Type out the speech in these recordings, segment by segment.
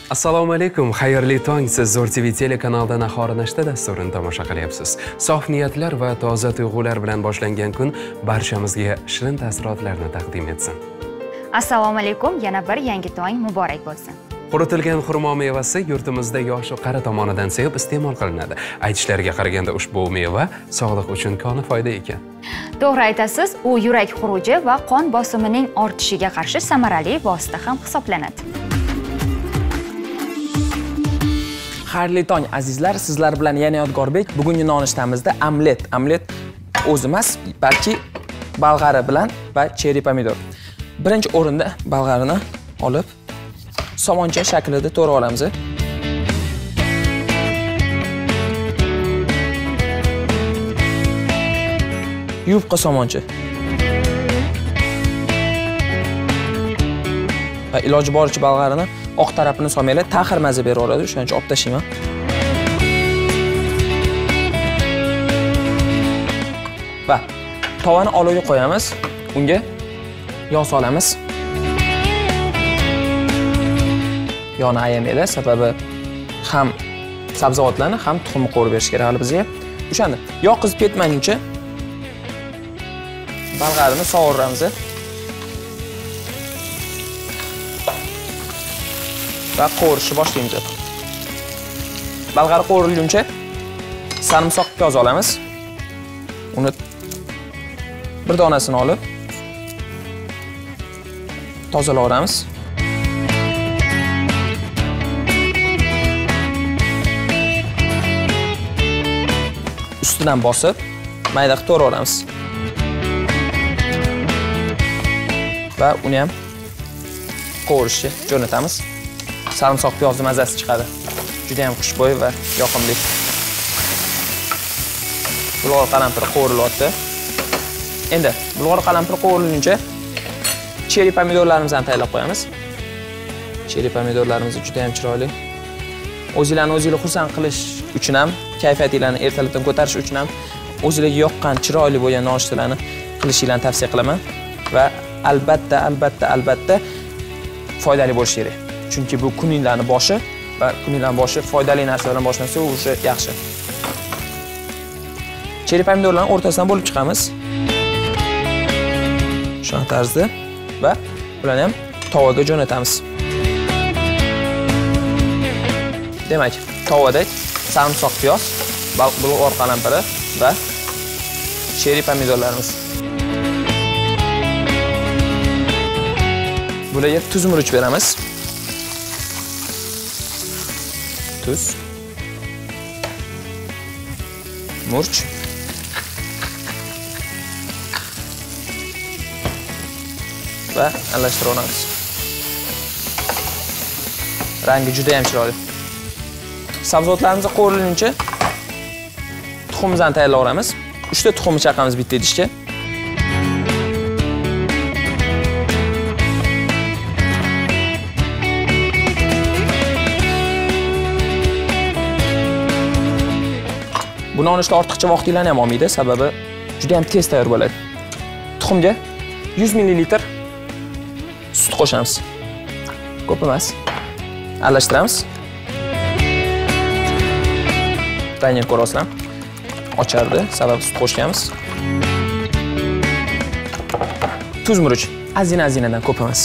Assalomu alaykum, xayrli tong. Siz Zo'r TV telekanalida Nahor nashta dasturini tomosha qilyapsiz. Sof niyatlar va toza tuyg'ular bilan boshlangan kun barchamizga shirin taassurotlarni taqdim etsin. Assalomu alaykum, yana bir yangi tong muborak bo'lsin. Quritilgan xurmo mevasi yurtimizda yosh qari tomonidan sevib iste'mol qilinadi. Aytishlariga qaraganda ushbu meva sog'liq uchun koni foyda ekan. To'g'ri aytasiz, u yurak xuruji va qon bosimining ortishiga qarshi samarali vosita ham hisoblanadi. Xayrli tong azizlar, sizlar bilan yana Yodgorbek. Bugungi nonushtamizda omlet o'zi emas, balki balg'ari bilan va cheri pomidor. Birinchi o'rinda balg'arini olib, somoncha shaklida to'g'ri olamiz. Yupqa somoncha. Va iloji boricha balg'arini oq tarafini solmanglar, taxir maza berib oladi, shuning uchun olib tashlayman. Va tovani olovga qo'yamiz. Unga yog' solamiz. Yog'ni ayamanglar, sababi ham sabzavotlarni, ham tuxumni qo'rib berish kerak hali bizga. O'shanda yog' qizib ketmaguncha balg'arini sovuramiz. Va qo'rishni boshlaymiz. Balg'ar qo'rilguncha sarimsoq piyoz olamiz. Uni bir donasini olib tozalayveramiz. Ustidan bosib mayda qilib to'g'rayveramiz. Va uni ham qo'rishga jo'natamiz. Sarimsoq piyozni mazasi chiqadi. Juda ham xushbo'y va yoqimli. Bulg'or qalampiri qo'rilyapti. Endi bulg'or qalampiri qo'rilguncha cheri pomidorlarimizni tayyorlab qo'yamiz. Cheri pomidorlarimiz juda ham chiroyli. O'zingizlarni xursand qilish uchun ham, kayfiyatingizni ertalabdan ko'tarish uchun ham o'zingizlarga yoqqan chiroyli bo'lgan nonushtalarni qilishinglarni tavsiya qilaman va albatta foydali bo'lishi kerak. Chunki bu kuningizlarning boshi va kuningizlarning boshi foydali narsa bilan boshlansa, u o'sha yaxshi. Cheri pomidorlarni o'rtasidan bo'lib chiqamiz. Shu tarzda va ularni ham tovaga jo'natamiz. Demak, tovada sarimsoq piyoz, bulg'or qalampiri va cheri pomidorlarimiz. Bularga tuz murch beramiz. Tuz, murch, va aralashtiramiz. Rangi juda ham chiroyli. Sabzavotlarimizni qo'rilguncha tuxumimizni tayyorlayveramiz. 3 ta tuxumni chaqamiz bitta idishga. Bu nonushta ortiqcha vaqtinglarni ham olmaydi, sababi juda ham tez tayyor bo'ladi. Tuxumga 100 ml sut qo'shamiz. Ko'p emas. Aralashtiramiz. Rangini ko'rasizlar. Ochardi, sababi sut qo'shganmiz. Tuz murch, azinadan ko'p emas.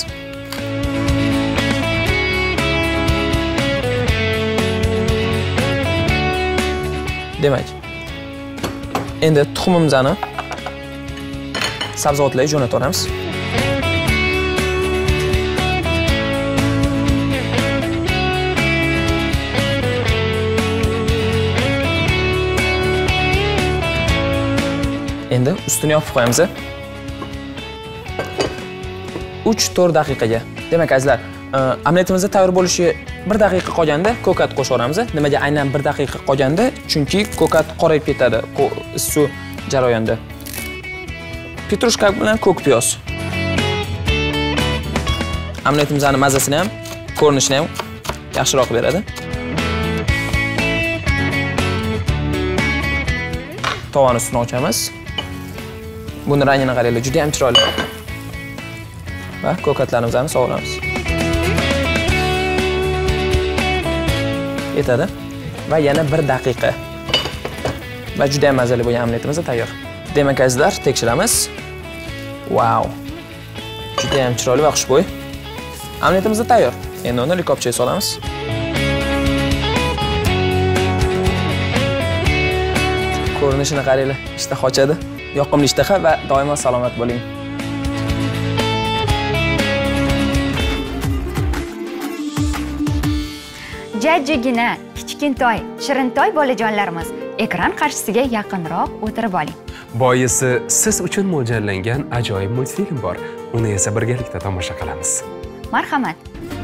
Demak, endi tuxumimizni sabzavotlarga jo'nataveramiz. Endi ustini yopib qo'yamiz. 3-4 daqiqaga. Demak, azizlar, omletimizni tayyor bo'lishiga 1 daqiqa qolganda ko'kat qo'shaveramiz. Nimaga aynan 1 daqiqa qolganda? Chunki ko'kat qorayib ketadi suv jarayonida. Petrushka bilan ko'k piyoz. Omletimizning mazasini ham, ko'rinishini ham yaxshiroq beradi. Tovani ustini ochamiz. Buni rangini qaranglar, juda ham chiroyli. Va ko'katlarimizni sovuramiz. yetadi. Va yana 1 daqiqa. Va juda ham mazali bo'lgan omletimiz tayyor. Demak, azizlar, tekshiramiz. Wow. Juda ham chiroyli va xushbo'y. Omletimiz tayyor. Endi uni likopchaga solamiz. Ko'rinishini qaranglar. Ishtaha ochadi. Yoqimli ishtaha va doimo salomat bo'ling. Jajjigina, kichkintoy, shirintoy bolajonlarimiz ekran qarshisiga yaqinroq o'tirib oling. Boisi siz uchun mo'ljallangan ajoyib multfilm bor. Uni esa birgalikda tomosha qilamiz. Marhamat.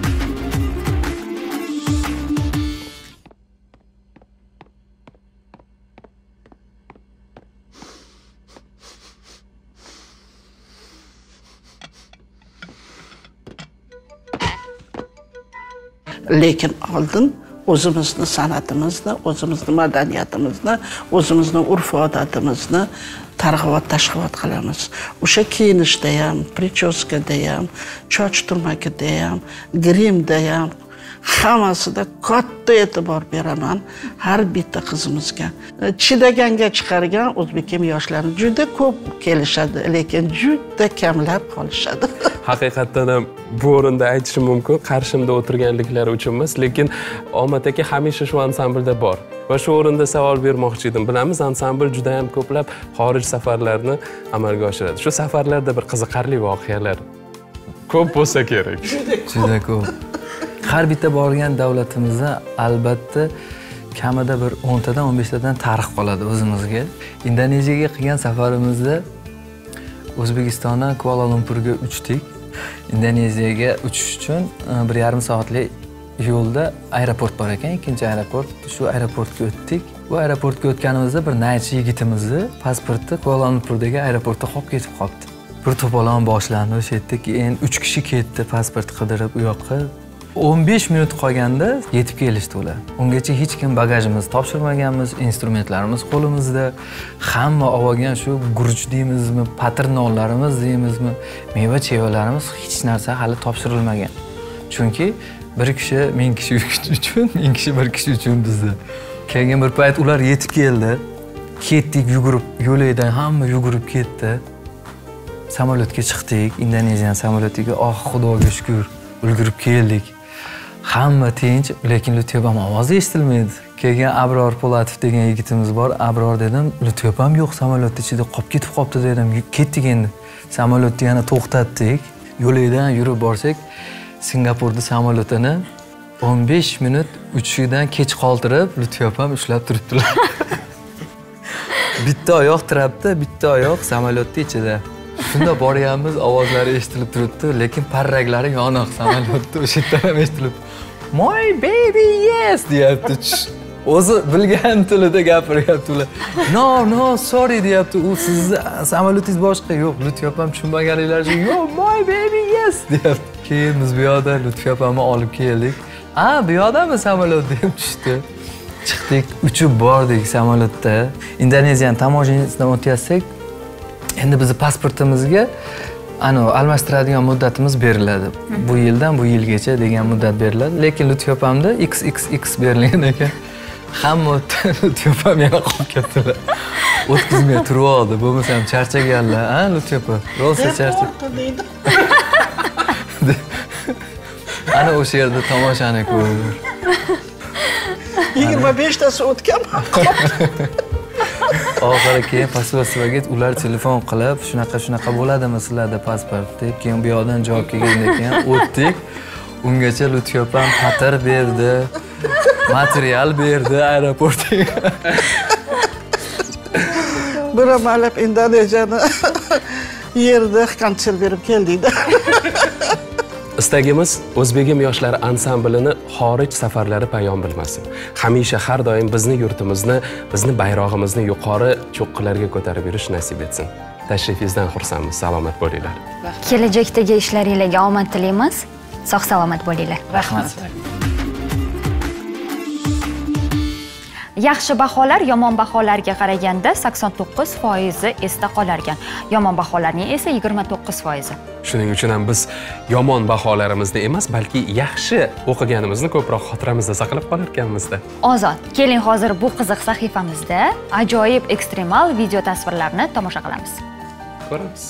Lekin oldin o'zimizni san'atimizni, o'zimizni madaniyatimizni, o'zimizni urf-odatimizni targ'ibot-tashkilot qilamiz. O'sha kiyinishda ham, prichoskada ham, choch turmakida ham, grimda ham hammasida katta e'tibor beraman har bitta qizimizga. Chidaganga chiqargan o'zbekkim yoshlari juda ko'p kelishadi, lekin juda kamlab qolishadi. Haqiqatdan ham bu o'rinda aytishim mumkin, qarshimda o'tirganliklari uchun emas, lekin Omad aka hamisha shu ansamblda bor. Va shu o'rinda savol bermoqchi edim. Bilamiz, ansambl juda ham ko'plab xorij safarlarini amalga oshiradi. Shu safarlarda bir qiziqarli voqealar ko'p bo'lsa kerak. Juda ko'p. Har bitta borgan davlatimizda albatta kamida bir 10 tadan 15 tadan tarix qoladi o'zimizga. Indoneziyaga qilgan safarimizda O'zbekistondan Kuala Lumpurga uchdik. Indoneziyaga uchish uchun 1,5 soatlik yo'lda aeroport bor ekan, ikkinchi aeroport. Shu aeroportga o'tdik. Bu aeroportga o'tganimizda bir naychi yigitimizni pasporti Kuala Lumpurdagi aeroportda qolib ketib qoldi. Bir to'polon boshlandi o'sha yerda, keyin 3 kishi ketdi pasport qidirib u yoqqa. 15 minut qolganda yetib kelishdi ular. Ungacha hech kim bagajimizni topshirmaganmiz, instrumentlarimiz qo'limizda. Hamma olgan shu guruch deymizmi, patir nonlarimiz deymizmi, meva-chevalarimiz hech narsa hali topshirilmagan. Chunki bir kishi 1000 kishi uchun, 1000 kishi bir kishi uchun bizda. Keyin bir payt ular yetib keldi. Ketdik yugurib, yo'lakdan hamma yugurib ketdi. Samolyotga chiqdik, Indoneziya samolyotiga. Oh, Xudoga shukr, ulgurib keldik. Hamma tinch, lekin Lutyopam ovozi eshitilmaydi. Keyin Abror Po'latov degan yigitimiz bor. Abror dedim, Lutyopam yo'q, samolyot ichida qolib ketib qopti dedim. Ketdik endi. Samolyotni yana to'xtatdik. Yo'lakdan yurib borsak, Singapurda samolyotini 15 minut uchishidan kech qoldirib, Lutyopam ushlab turibdilar. Bitta oyoq trapda, bitta oyoq samolyotning ichida. Shunda borganmiz, ovozlari eshitilib turibdi, lekin parraklari yoniq samolyotda o'sha yerdan ham eshitilib. My baby yes deyapti. O'zi bilgan tilida gapiryapti ular. No, sorry deyapti. U sizni samolyotingiz boshqa. Yo'q, Lutyopam tushunmaganliklari uchun, "Yo, my baby yes" deyapti. Keyin biz bu yoqda Lutyopamni olib keldik. Bu yoqdami samolyot deb tushdi. Chiqdik, uchib bordik samolyotda. Indoneziyaning tamojenasidan o'tayotsak, endi bizni pasportimizga almashtiradigan muddatimiz beriladi. Bu yildan bu yilgacha degan muddat beriladi, lekin Lutyopamda XXX berilgan ekan. Hamma Lutyopam yana qolib ketdilar. O'tkazmay turib oldi, bo'lmasam charchaganlar, Lutyopa. Rosa charchab. Ana o'sha yerda tomoshani ko'rdim. 25 tasi o'tgan. Oxiri keyin posvolstvoga ular telefon qilib, shunaqa bo'ladimi sizlarda pasport deb, keyin bu yoqdan javob kelgandan keyin o'tdik. Ungacha Lutyopam patir berdi, material berdi aeroportga. Bir amalab Indoneziyani yerda konsert berib keldik-da. Istagimiz O'zbegim yoshlari ansamblini xorij safarlari payon bilmasin. Hamisha har doim bizni yurtimizni, bizni bayrog'imizni yuqori cho'qqilarga ko'tarib yurish nasib etsin. Tashrifingizdan xursandmiz. Salomat bo'linglar. Kelajakdagi ishlaringizga omad tilaymiz. Sog'-salomat bo'linglar. Rahmat. Yaxshi baholar yomon baholarga qaraganda 89% esda qolar ekan. Yomon baholarning esa 29%. Shuning uchun ham biz yomon baholarimizni emas, balki yaxshi o'qiganimizni ko'proq xotiramizda saqlab qolar ekanmiz-da. Ozod, keling hozir bu qiziq sahifamizda ajoyib ekstremal video tasvirlarni tomosha qilamiz. Ko'ramiz.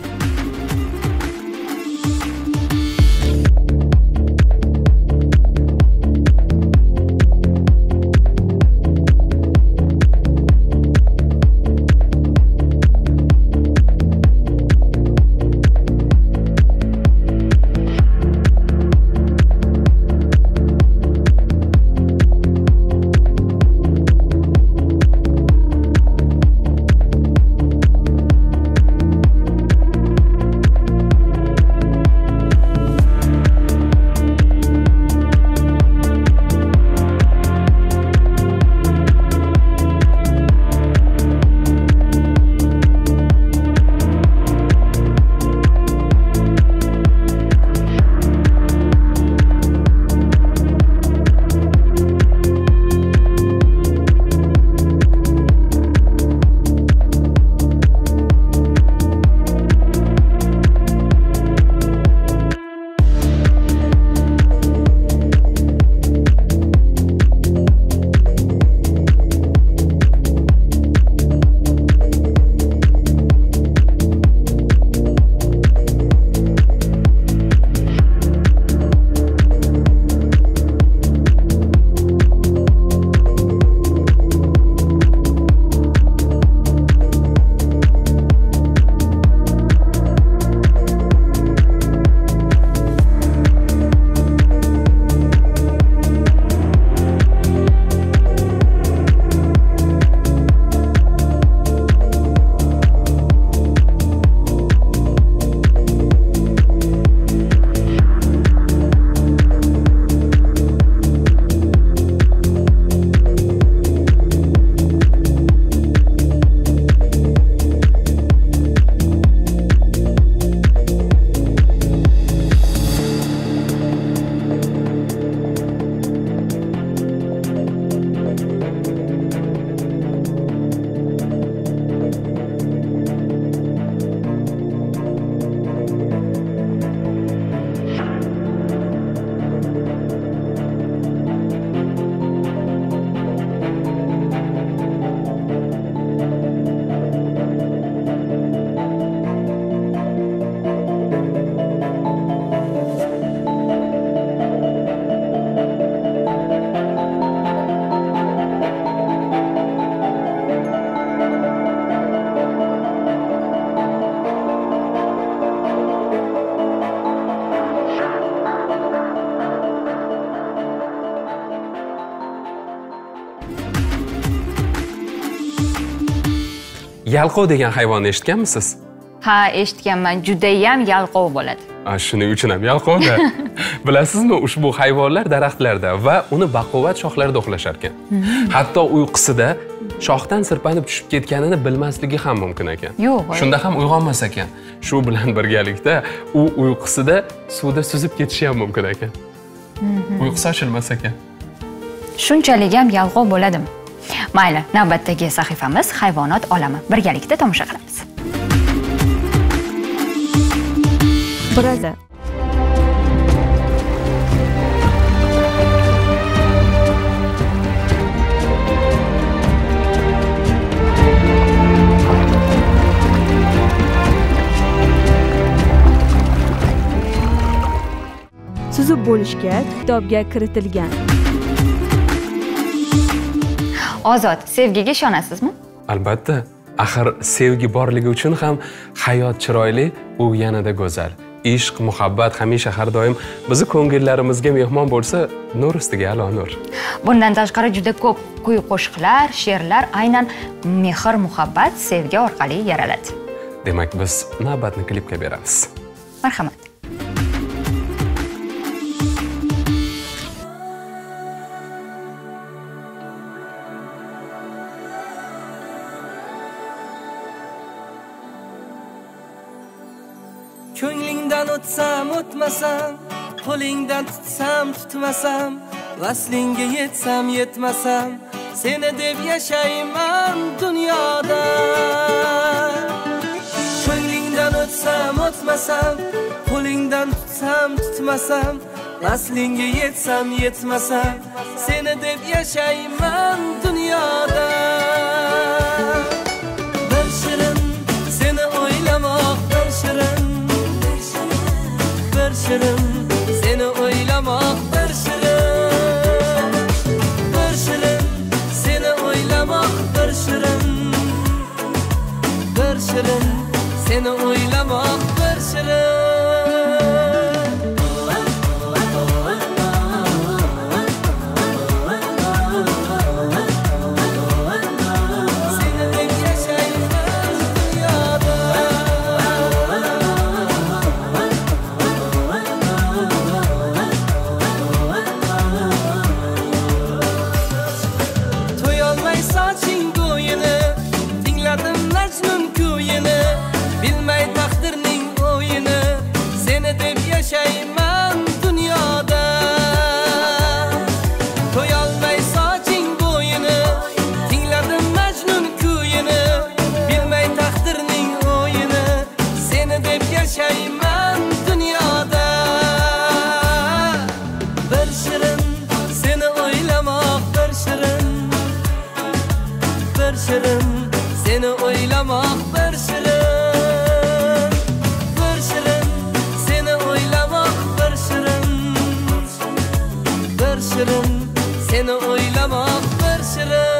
Yalqov degan hayvonni eshitganmisiz? Ha, eshitganman. Judayam yalqov bo'ladi. Shuning uchun ham yalqovda. Bilasizmi, ushbu hayvonlar daraxtlarda va uni baquvvat shoxlarida uxlashar ekan. Hatto uyqusida shoxdan sirpanib tushib ketganini bilmasligi ham mumkin ekan. Yo'q. Shunda ham uyg'onmas ekan. Shu bilan birgalikda u uyqusida suvda suzib ketishi ham mumkin ekan. Uyqusi ochilmas ekan. Shunchalik ham yalqov bo'ladimi? Mayli, navbatdagi sahifamiz hayvonot olami. Birgalikda tomosha qilamiz. Braza. Suzib bo'lishga kitobga kiritilgan. Ozod, sevgiga ishonasizmi? Albatta. Axir sevgi borligi uchun ham hayot chiroyli, u yanada go'zal. Ishq, muhabbat hamisha har doim bizni ko'ngillarimizga mehmon bo'lsa, nur ustiga alo nur. Bundan tashqari juda ko'p kuy-qo'shiqlar, she'rlar aynan mehr, muhabbat, sevgi orqali yaraladi. Demak, biz navbatni klipga beramiz. Marhamat. Ko'nglingdan o'tsam, o'tmasam, qo'lingdan tutsam, tutmasam, vaslingga yetsam, yetmasam, seni deb yashayman dunyoda. Ko'nglingdan o'tsam o'tsam o'tmasam, qo'lingdan tutsam tutmasam, vaslingga yetsam yetmasam, seni deb yashayman dunyoda. Bir shirin seni o'ylamoq, bir shirin, bir shirin seni o'ylamoq, bir shirin, bir shirin seni o'ylamoq, bir shirin, bir shirin seni o'ylamoq, bir shirin. Yaşayman dünyada. Toyolmay soching bo'yini, tingladim Majnun kuyini, bilmay taqdirning o'yini, seni deb yashayman dunyoda. Bir shirin seni o'ylamoq, bir shirin, bir shirin seni o'ylamoq, bir shirin. Seni o'ylamoq, bir shirin.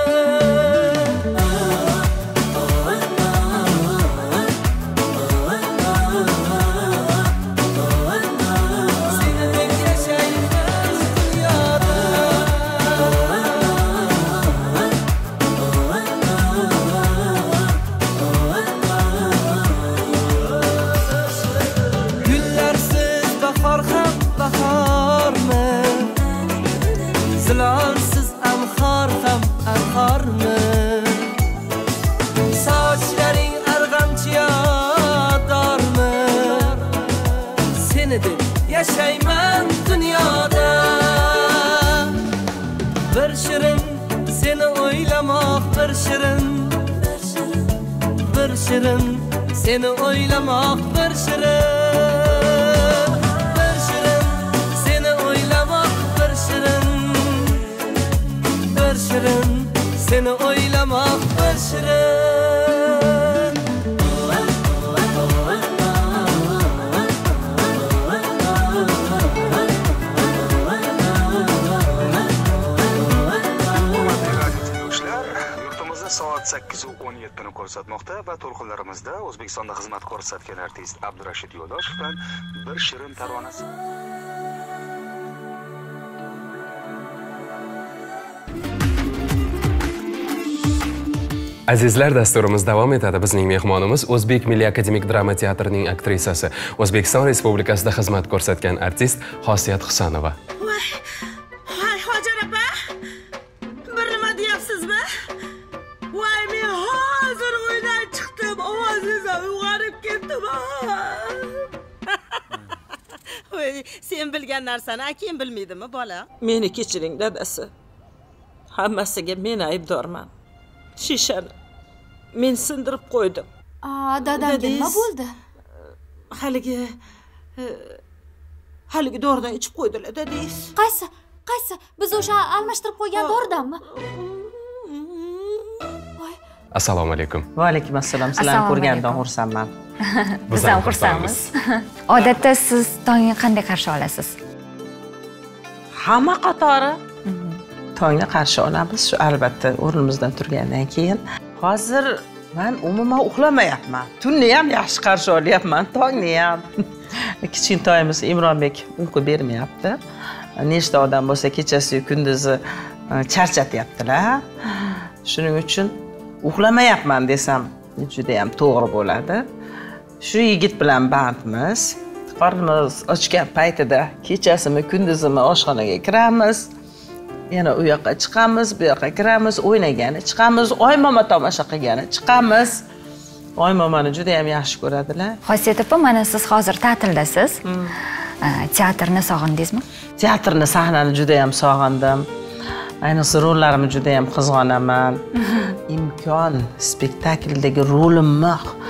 Seni deb yashayman dunyoda. Gullarsiz bahor ham bahormi? Zilolsiz anhor ham anhormi? Sochlaring arg'amchi yodormi? Seni deb yashayman dunyoda. Bir shirin seni o'ylamoq, bir shirin, bir shirin seni o'ylamoq, bir shirin, bir shirin seni o'ylamoq, bir shirin, bir shirin seni o'ylamoq, bir shirin. Yurtimizda soat 8:17 ni ko'rsatmoqda va to'lqinlarimizda O'zbekistonda xizmat ko'rsatgan artist Abdurashid Yo'ldoshovdan bir shirin taronasi. Azizlar, dasturimiz davom etadi. Bizning mehmonimiz O'zbek Milliy akademik drama teatrining aktrisasi, O'zbekiston Respublikasida xizmat ko'rsatgan artist Xosiyat Husanova. Voy, Hojar opa. Bir nima deyapsizmi? Voy, men hozir uydan chiqdim, ovozingizdan uyg'onib ketdim. Voy, sen bilgan narsani akang bilmaydimi, bola? Meni kechiring, dadasi. Hammasiga men aybdorman. Shishani men sindirib qo'ydim. Dadamga nima bo'ldi? Haligi doridan ichib qo'ydilar, dadingiz. Qaysi? Biz o'sha almashtirib qo'ygan doridanmi? Assalomu alaykum. Va alaykum assalom. Sizlarni ko'rgandan xursandman. Biz ham xursandmiz. Odatda siz tongni qanday qarshi olasiz? Hamma qatori tongni qarshi olamiz, shu albatta o'rnimizdan turgandan keyin. Hozir men umuman uxlamayapman. Tunni ham yaxshi qarshi olyapman, tongni ham. Kichkintoyimiz Imronbek uyqu bermayapti. Nechta odam bo'lsa kechasi kunduzi charchatyaptilar. Shuning uchun uxlamayapman desam juda ham to'g'ri bo'ladi. Shu yigit bilan bandmiz. Qornimiz ochgan paytida kechasimi kunduzimi oshxonaga kiramiz. Yana u yoqqa chiqamiz, bu yoqqa kiramiz, o'ynagani chiqamiz, Oymoma tomosha qilgani chiqamiz. Oymomani juda ham yaxshi ko'radilar. Xosiyat opa, mana siz hozir ta'tildasiz. Teatrni sog'indingizmi? Teatrni, sahnani juda ham sog'indim. Ayniqsa rollarimni juda ham qizg'onaman. Imkon spektakldagi rolimni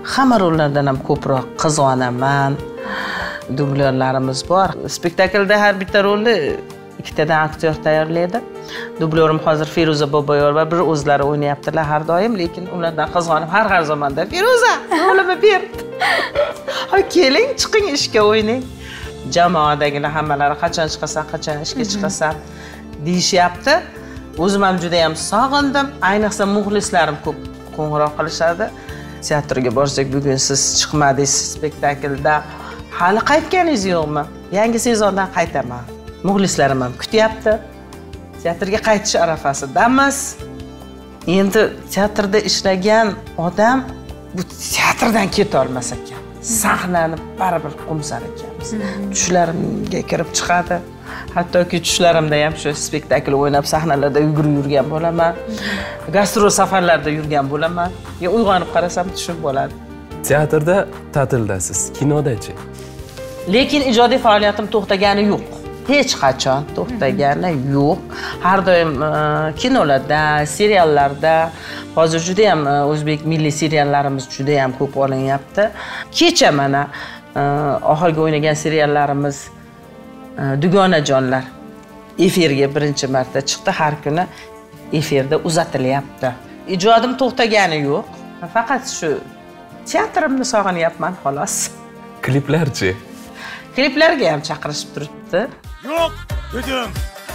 Hamma rollardan ham ko'proq qizg'onaman. Dublyorlarimiz bor. Spektaklda har bitta rolni ikkitadan aktyor tayyorlaydi. Dublyorim hozir Feruza Boboyor va bir o'zlari o'ynayaptilar har doim, lekin ulardan qizg'onib har zamanda Feruza, rolimni ber. Ha keling, chiqing ishga o'yning. Jamoadagilar hammalari qachon chiqasan, qachon ishga chiqasan deyishyapti. O'zim ham juda ham sog'indim. Ayniqsa muxlislarim ko'p qo'ng'iroq qilishadi. Teatrga borsak, bugun siz chiqmadingiz spektaklda. Hali qaytganingiz yo'qmi? Yangi sezondan qaytaman. Muxlislarim ham kutyapti. Teatrga qaytish arafasidamiz. Endi teatrda ishlagan odam bu teatrdan keta olmas ekan. Sahnani baribir qo'msar ekanmiz. Tushlarimga kirib chiqadi. Hattoki tushlarimda ham shu spektakl o'ynab sahnalarda yugurib yurgan bo'laman. Gastrol safarlarda yurgan bo'laman. Uyg'onib qarasam tushib bo'ladi. Teatrda ta'tildasiz, kinoda-chi? Lekin ijodiy faoliyatim to'xtagani yo'q. Hech qachon to'xtagani yo'q. Har doim kinolarda, seriallarda, hozir juda ham o'zbek milliy seriallarimiz juda ham ko'p olinyapti. Kecha mana oxirgi o'ynagan seriallarimiz Dugonajonlar efirga birinchi marta chiqdi. Har kuni efirda uzatilyapti. Ijodim to'xtagani yo'q. Faqat shu teatrimni sog'inyapman xolos. Kliplarchi? Kliplarga ham chaqirishib turibdi. Yo'q, dedim.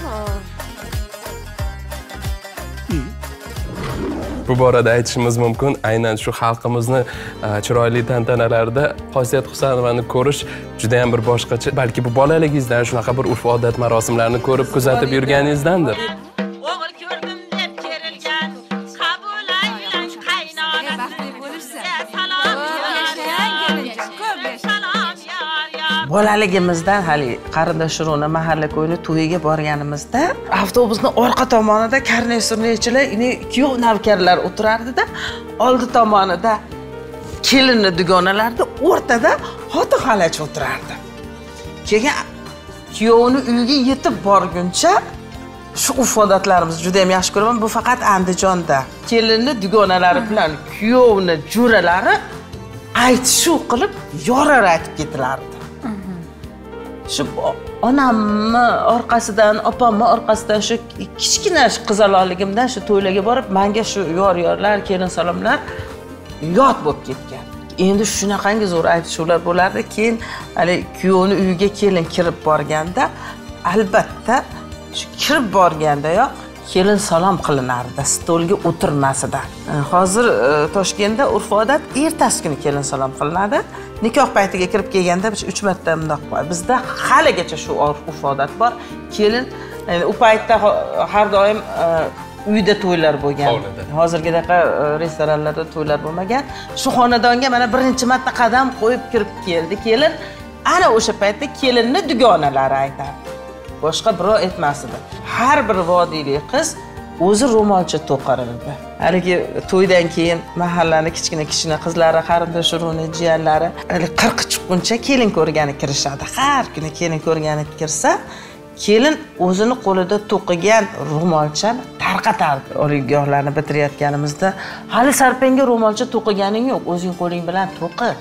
Bu borada aytishimiz mumkin, aynan shu xalqimizni chiroyli tantanalarda Xosiyat Husanovani ko'rish juda ham bir boshqacha. Balki bu bolaligingizdan shunaqa bir urf-odat marosimlarini ko'rib, kuzatib yurganingizdandir. O'g'il ko'rdim deb kerilgan, qabul aylan qaynonasi. Bolaligimizdan hali qarindosh urug'ni mahalla ko'yni to'yiga borganimizda avtobusning orqa tomonida karney-surnechilar, kuyov navkarlar o'tirardi-da, oldi tomonida kelinni dugonalarda, o'rtada xotin xalaj o'tirardi. Keyin kuyovni uyiga yetib borguncha shu urf-odatlarimiz juda ham yaxshi ko'raman. Bu faqat Andijonda. Kelinni dugonalari bilan kuyovni jo'ralari aytishuv qilib yorar aytib ketilardi. Shu onamni orqasidan, opamni orqasidan shu kichkina qizaloqligimdan shu to'ylarga borib, menga shu yor-yorlar, kelin salomlar yod bo'lib ketgan. Endi shunaqangi zo'r aytishuvlar bo'lardi. Keyin hali kuyovni uyiga kelin kirib borganda, albatta shu kirib borgandayoq kelin salom qilinardi, stolga o'tirmasidan. Hozir Toshkentda urf-odat ertasi kuni kelin salom qilinadi. Nikoh paytiga kirib kelganda 3 marta bundoq bor. Bizda haligacha shu urf-odat bor. Kelin u paytda har doim uyda to'ylar bo'lgan. Hozirgidaqa restoranlarda to'ylar bo'lmagan. Shu xonadonga mana birinchi marta qadam qo'yib kirib keldi kelin. Ana o'sha paytda kelinni dugonalari aytardi. Boshqa birov aytmasdi. Har bir vodiylik qiz o'zi ro'molcha to'qarardi. Haligi to'ydan keyin mahallani kichkina qizlari, qarindosh urug'ni jiyanlari 40 chiqquncha kelin ko'rgani kirishadi. Har kuni kelin ko'rgani kirsa, kelin o'zini qo'lida to'qigan ro'molchani tarqatardi. Oliygohlarni bitirayotganimizda, hali sarpanga ro'molcha to'qiganing yo'q, o'zing qo'ling bilan to'qi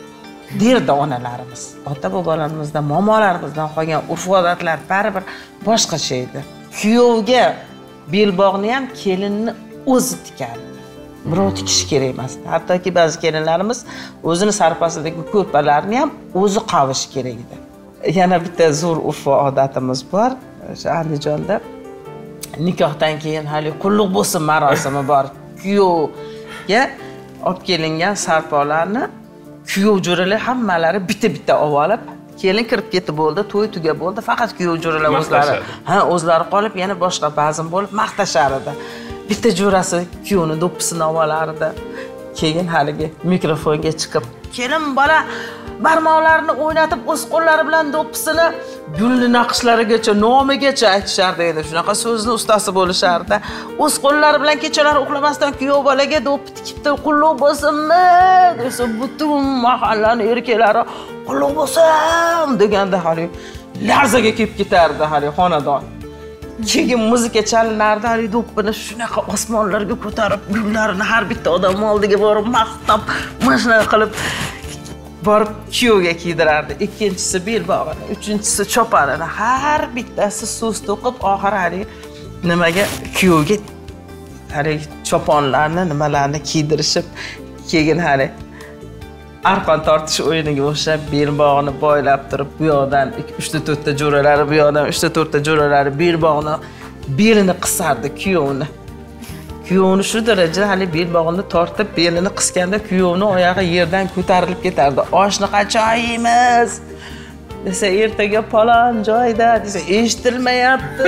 derdi onalarimiz. Ota-bobolarimizdan, momolarimizdan qolgan urf-odatlar baribir boshqacha edi. Kuyovga belbog'ni ham kelinni o'zi tikardi. Birov tikish kerak emas. Hattoki ba'zi kelinlarimiz o'zini sarpasidagi ko'rpalarni ham o'zi qavish kerak edi. Yana bitta zo'r urf-odatimiz bor. O'sha Andijonda nikohdan keyin hali qulluq bo'lsin marosimi bor. Kuyovga olib kelingan sarpolarni kuyov jo'ralar hammalari bitta olib, kelin kirib ketib bo'ldi, to'y tugab bo'ldi, faqat kuyov jo'ralar o'zlari qolib, yana boshqa ba'zim bo'lib maqtashar edi. Bitta jo'rasi kuyovni do'ppisini olardi. Keyin haligi mikrofonga chiqib, kelin bola barmoqlarini o'ynatib, o'z qo'llari bilan do'ppisini gulli naqshlarigacha, nomigacha aytishardi edi. Shunaqa so'zni ustasi bo'lishardi. O'z qo'llari bilan kechalari uxlamasdan kuyov bolaga do'ppi tikibdi, qulluq bo'lsinmi desa, butun mahallaning erkaklari qulluq bo'lsin deganda hali larzaga kelib ketardi hali xonadon. keyin muzika chalinardi, hali do'ppini shunaqa osmonlarga ko'tarib, gullarini har bitta odam oldiga borib maqtab, mana shunaqa qilib borib kuyovga kiydirardi. Ikkinchisi belbog'ini, uchinchisi choponini, har bittasi so'z to'qib, oxiri hali nimaga kuyovga hali choponlarni, nimalarni kiydirishib, keyin hali arqon tortish o'yiniga o'xshab belbog'ini boylab turib, bu yoqdan 3-4 ta jo'ralari, bu yoqdan 3-4 ta jo'ralari belbog'ini belini qisardi kuyovni. Kuyovni shu darajada hali belbog'ini tortib, belini qisganda kuyovni oyog'i yerdan ko'tarilib ketardi. Oshni qachon yeymiz? Desa, ertaga palon joyda, desa, eshitilmayapti.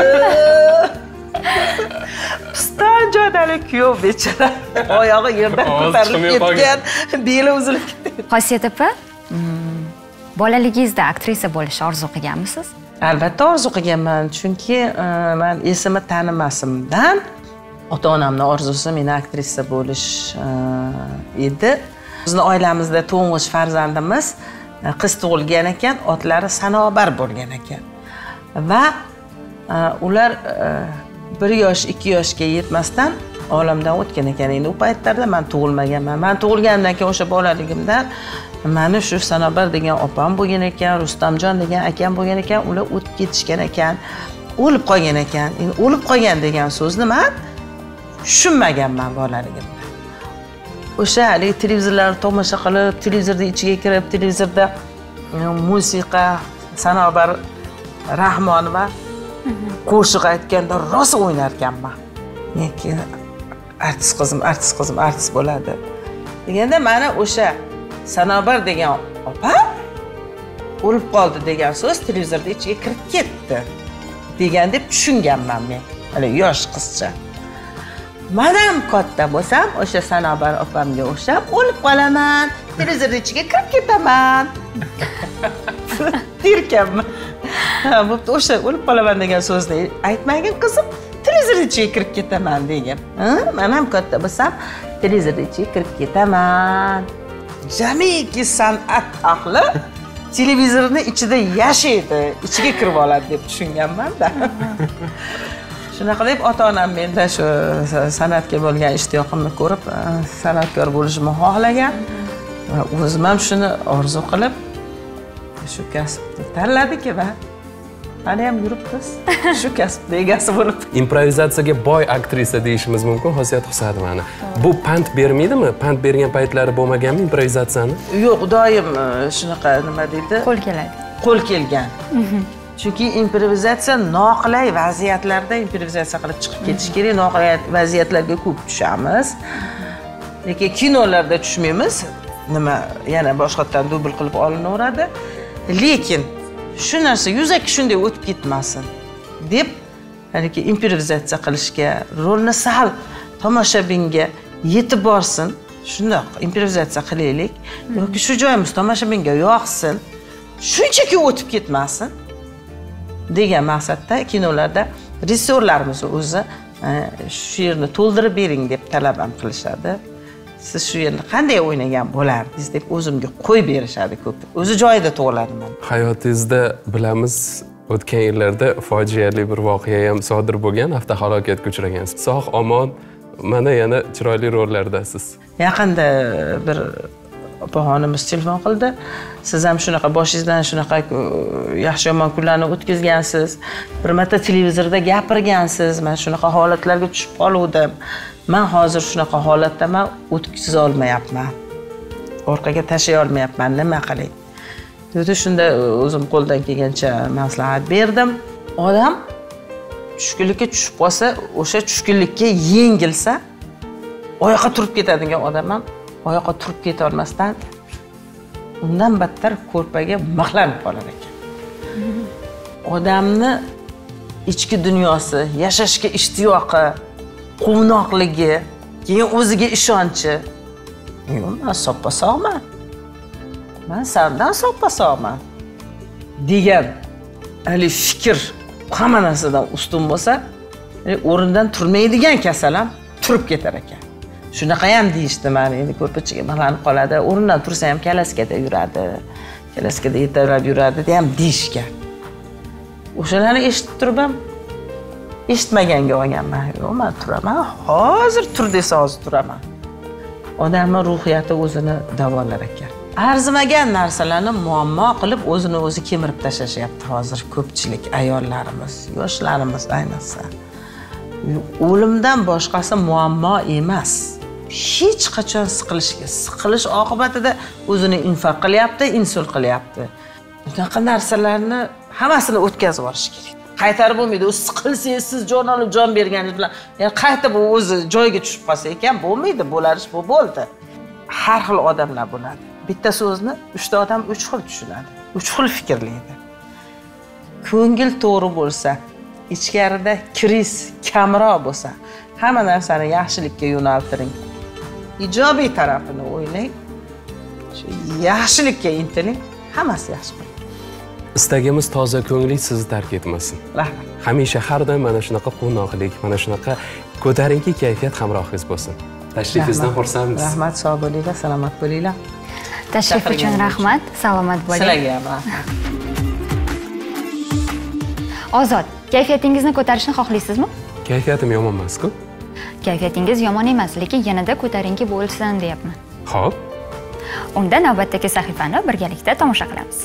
Piston joydalik kuyov bechara. Oyog'i yerdan ko'tarilib ketgan, beli uzilib ketgan. Xosiyat opa, bolaligingizda aktrisa bo'lish orzu qilganmisiz? Albatta orzu qilganman, chunki men esimni tanimasimdan ota-onamning orzusi meni aktrisa bo'lish edi. Bizning oilamizda to'ng'ich farzandimiz qiz tug'ilgan ekan, otlari Sanobar bo'lgan ekan. Va ular 1 yosh, 2 yoshga yetmasdan olamdan o'tgan ekan. Endi u paytlarda men tug'ilmaganman. Men tug'ilgandan keyin o'sha bolaligimdan meni shu Sanobar degan opam bo'lgan ekan, Rustamjon degan akam bo'lgan ekan, ular o'tib ketishgan ekan, o'lib qolgan ekan. Endi o'lib qolgan degan so'zni men tushunmaganman bolaligimda. O'sha hali televizorlarni tomosha qilib, televizorning ichiga kirib, televizorda musiqa Sanobar Rahmonova qo'shiq aytganda rosa o'ynar ekanman. Keyin artist bo'ladi. Deganda mana o'sha Sanobar degan opa o'lib qoldi degan so'z televizorning ichiga kirib ketdi degan deb tushunganman men. Hali yosh qizcha. Madam katta bo'lsam, o'sha Sanobar opamga o'xshab o'lib qolaman, televizorning ichiga kirib ketaman. Dirkanman. Bo'pti, o'sha o'lib qolaman degan so'zni aytmagin qizim, televizorning ichiga kirib ketaman degan. Men ham katta bo'lsam, televizorning ichiga kirib ketaman. Jamiki san'at ahli televizorning ichida yashaydi, ichiga kirib oladi deb tushunganman-da. Shunaqa deb ota-onam menda shu san'atga bo'lgan ishtiyoqimni ko'rib, san'atkor bo'lishimni xohlagan va o'zim ham shuni orzu qilib shu kasbni tanladik va hali ham yuribmiz. Shu kasbning egasi bo'lib. Improvizatsiyaga boy aktrisa deyishimiz mumkin, Xosiyat Husanovani. Bu pand bermaydimi? Pand bergan paytlari bo'lmaganmi improvizatsiyani? Yo'q, doim shunaqa nima deydi? Qo'l keladi. Qo'l kelgan. Chunki improvizatsiya noqulay vaziyatlarda improvizatsiya qilib chiqib ketish kerak. Noqulay vaziyatlarga ko'p tushamiz. Lekin kinolarda tushmaymiz. Nima, yana boshqatdan dubl qilib olinaveradi. Lekin shu narsa yuzaki shunday o'tib ketmasin deb, haligi improvizatsiya qilishga, rolni sal tomoshabinga yetib borsin, shundoq improvizatsiya qilaylik yoki shu joyimiz tomoshabinga yoqsin, shunchaki o'tib ketmasin degan maqsadda kinolarda rejissyorlarimiz o'zi shu yerni to'ldirib bering deb talab ham qilishadi. Siz shu yerni qanday o'ynagan bo'lardingiz deb o'zimga qo'yib berishadi ko'p. O'zi joyida tug'iladiman. Hayotingizda bilamiz, o'tgan yillarda fojiali bir voqea ham sodir bo'lgan, avtohalokatga uchragansiz. Sog' omon, mana yana chiroyli rollardasiz. Yaqinda bir opaxonimiz telefon qildi. Siz ham shunaqa boshingizdan shunaqa yaxshi-yomon kunlarni o'tkazgansiz. Bir marta televizorda gapirgansiz. Men shunaqa holatlarga tushib qoluvdim. Men hozir shunaqa holatdaman, o'tkaza olmayapman. Orqaga tashlay olmayapman, nima qilay? Dedi, shunda o'zim qo'ldan kelgancha maslahat berdim. Odam tushkunlikka tushib qolsa, o'sha tushkunlikka yengilsa, oyoqqa turib ketadigan odam ham oyoqqa turib keta olmasdan undan battar ko'rpaga mixlanib qolar ekan. Odamni ichki dunyosi, yashashga ishtiyoqi, quvnoqligi, keyin o'ziga ishonchi. Men soppa-sog'man. Men sendan soppa-sog'man degan hali fikr hamma narsadan ustun bo'lsa, o'rindan turmaydigan kasal ham turib ketar ekan. Shunaqa ham deyishdi, men endi ko'rpachaga mixlanib qoladi, o'rindan tursa ham kalaskada yuradi, kalaskada yetarlab yuradi ham deyishgan. O'shalarni eshitib turib ham eshitmaganga olganman. Yo'q, men turaman. Hozir tur desa hozir turaman. Odamning ruhiyati o'zini davolar ekan. Arzimagan narsalarni muammo qilib o'zini o'zi kemirib tashlashyapti hozir ko'pchilik ayollarimiz, yoshlarimiz ayniqsa. O'limdan boshqasi muammo emas. Hech qachon siqilish oqibatida o'zini infaq qilyapti, insult qilyapti. Bunaqa narsalarni hammasini o'tkazib olish kerak. Qaytarib bo'lmaydi. U siqilsangiz siz jon olib jon berganingiz bilan, ya'ni qaytib o'zi joyiga tushib qolsa ekan, bo'lmaydi, bo'larish bu bo'ldi. Har xil odamlar bo'ladi. Bitta so'zni 3 ta odam 3 xil tushunadi. 3 xil fikrlaydi. Ko'ngil to'g'ri bo'lsa, ichkarida kirish kamroq bo'lsa, hamma narsani yaxshilikka yo'naltiring. Ijobiy tarafini o'ylang. Shu yaxshilikka intiling, hammasi yaxshi bo'ladi. Istagimiz toza ko'nglik sizni tark etmasin. Rahmat. Hamisha har doim mana shunaqa quvnoqlik, mana shunaqa ko'tarinki kayfiyat hamrohingiz bo'lsin. Tashrifingizdan xursandmiz. Rahmat, sog' bo'linglar, salomat bo'linglar. Tashrif uchun rahmat, salomat bo'ling. Sizlarga ham rahmat. Ozod, kayfiyatingizni ko'tarishni xohlaysizmi? Kayfiyatim yomon emas-ku. Kayfiyatingiz yomon emas, lekin yanada ko'tarinki bo'lsin deyapman. Xo'p. Unda navbatdagi sahifani birgalikda tomosha qilamiz.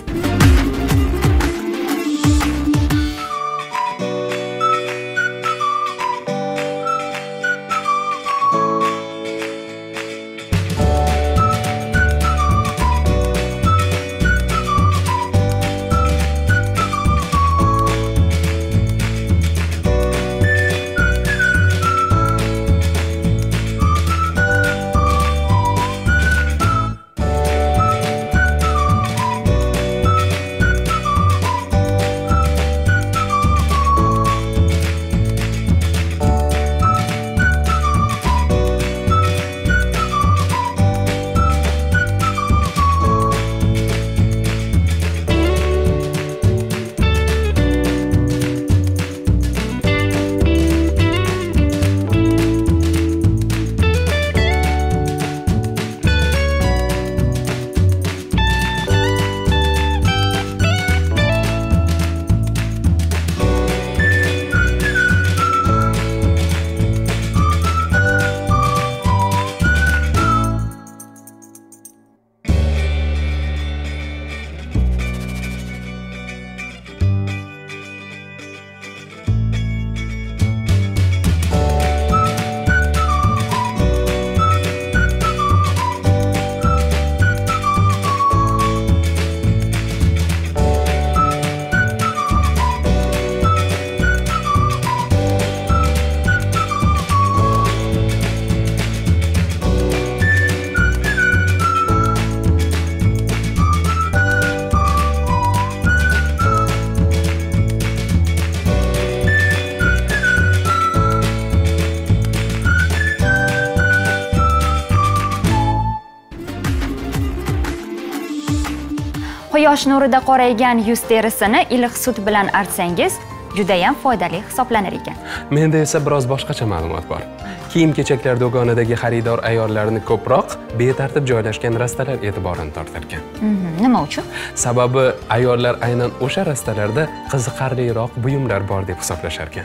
Quyosh nurida qoraygan yuz terisini iliq sut bilan artsangiz, juda ham foydali hisoblanar ekan. Menda esa biroz boshqacha ma'lumot bor. Kiyim-kechaklar do'konidagi xaridor ayollarni ko'proq betartib joylashgan rastalar e'tiborini tortarkan. Nima uchun? Sababi ayollar aynan o'sha rastalarda qiziqarliroq buyumlar bor deb hisoblashar ekan.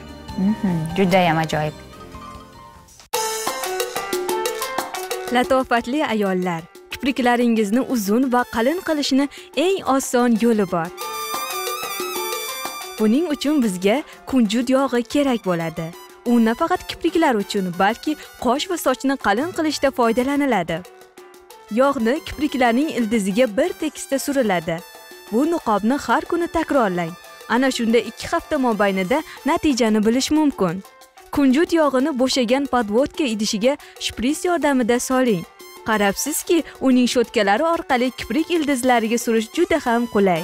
Juda ham ajoyib. Latofatli ayollar, kipriklaringizni uzun va qalin qilishni eng oson yo'li bor. Buning uchun bizga kunjut yog'i kerak bo'ladi. U nafaqat kipriklar uchun, balki qosh va sochni qalin qilishda foydalaniladi. Yog'ni kipriklarning ildiziga bir tekisda suriladi. Bu niqobni har kuni takrorlang. Ana shunda 2 hafta mobaynida natijani bilish mumkin. Kunjut yog'ini bo'shagan podvodka idishiga shpris yordamida soling. Qarabsizki, uning shotkalari orqali kiprik ildizlariga surish juda ham qulay.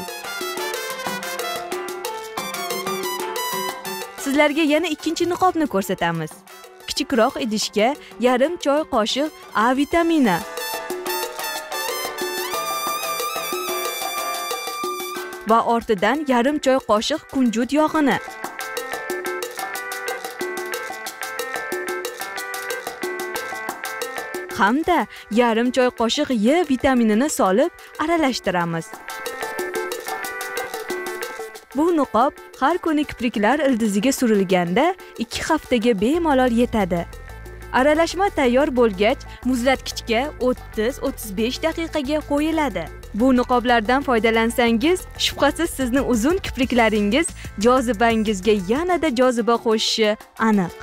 Sizlarga yana ikkinchi niqobni ko'rsatamiz. Kichikroq idishga yarim choy qoshiq A vitamini, va ortidan yarim choy qoshiq kunjut yog'ini, hamda yarim choy qoshiq E vitaminini solib aralashtiramiz. Bu niqob har kuni kipriklar ildiziga surilganda 2 haftaga bemalol yetadi. Aralashma tayyor bo'lgach, muzlatgichga 30-35 daqiqaga qo'yiladi. Bu niqoblardan foydalansangiz, shubhasiz sizning uzun kipriklaringiz jozibangizga yanada joziba qo'shishi aniq.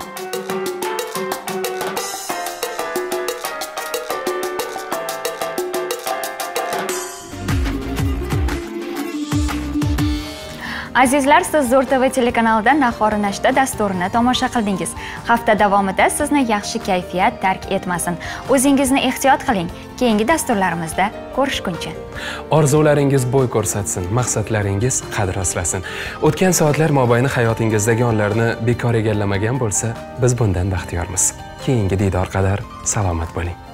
Azizlar, siz Zo'r TV telekanalida Nahor nashta dasturini tomosha qildingiz. Hafta davomida sizni yaxshi kayfiyat tark etmasin. O'zingizni ehtiyot qiling. Keyingi dasturlarimizda ko'rishguncha. Orzularingiz bo'y ko'rsatsin, maqsadlaringiz qadr oslasin. O'tgan soatlar mobaynida hayotingizdagi onlarni bekor egallamagan bo'lsa, biz bundan baxtiyormiz. Keyingi diydor qadar salomat bo'ling.